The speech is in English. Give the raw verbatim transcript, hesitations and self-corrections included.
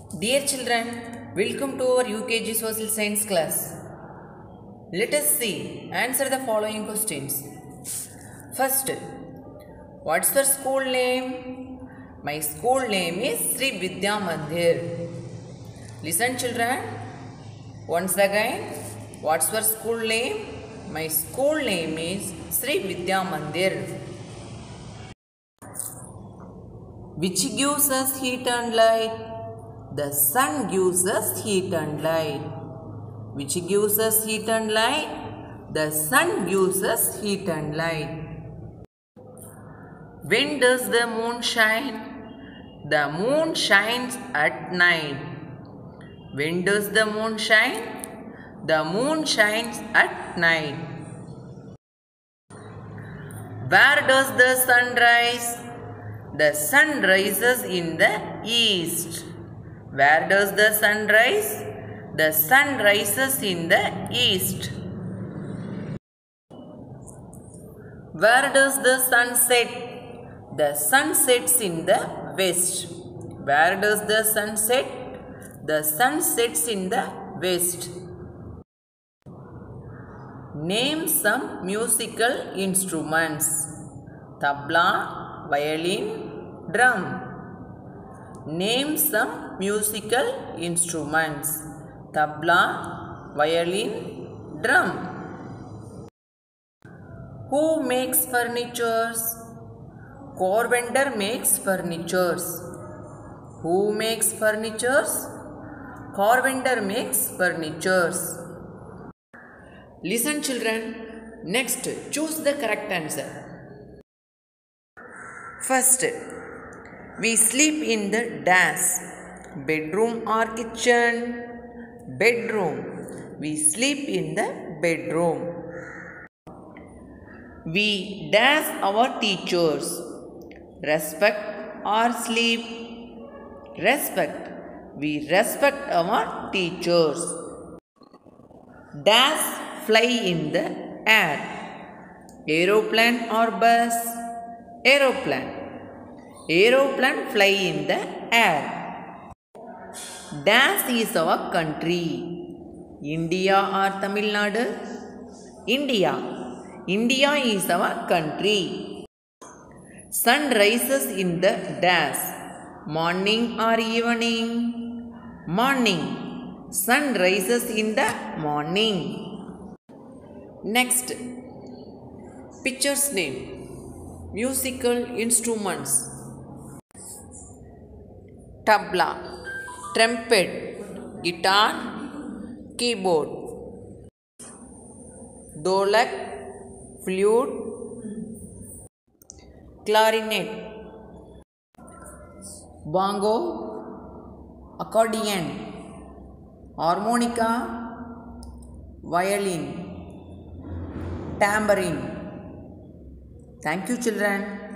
Dear children, welcome to our U K G Social Science class. Let us see, answer the following questions. First, what's your school name? My school name is Sri Vidya Mandir. Listen children, once again, what's your school name? My school name is Sri Vidya Mandir. Which gives us heat and light? The sun gives us heat and light. Which gives us heat and light? The sun gives us heat and light. When does the moon shine? The moon shines at night. When does the moon shine? The moon shines at night. Where does the sun rise? The sun rises in the east. Where does the sun rise? The sun rises in the east. Where does the sun set? The sun sets in the west. Where does the sun set? The sun sets in the west. Name some musical instruments. Tabla, violin, drum. Name some musical instruments. Tabla, violin, drum. Who makes furnitures? Carpenter makes furnitures. Who makes furnitures? Carpenter makes furnitures. Listen children. Next, choose the correct answer. First, we sleep in the dash. Bedroom or kitchen? Bedroom. We sleep in the bedroom. We dash our teachers. Respect or sleep? Respect. We respect our teachers. Dash fly in the air. Aeroplane or bus? Aeroplane. Aeroplane fly in the air. Dash is our country. India or Tamil Nadu? India. India is our country. Sun rises in the dash. Morning or evening? Morning. Sun rises in the morning. Next. Pictures name. Musical instruments. Tabla, trumpet, guitar, keyboard. Dholak, flute, clarinet. Bongo, accordion, harmonica, violin, tambourine. Thank you children.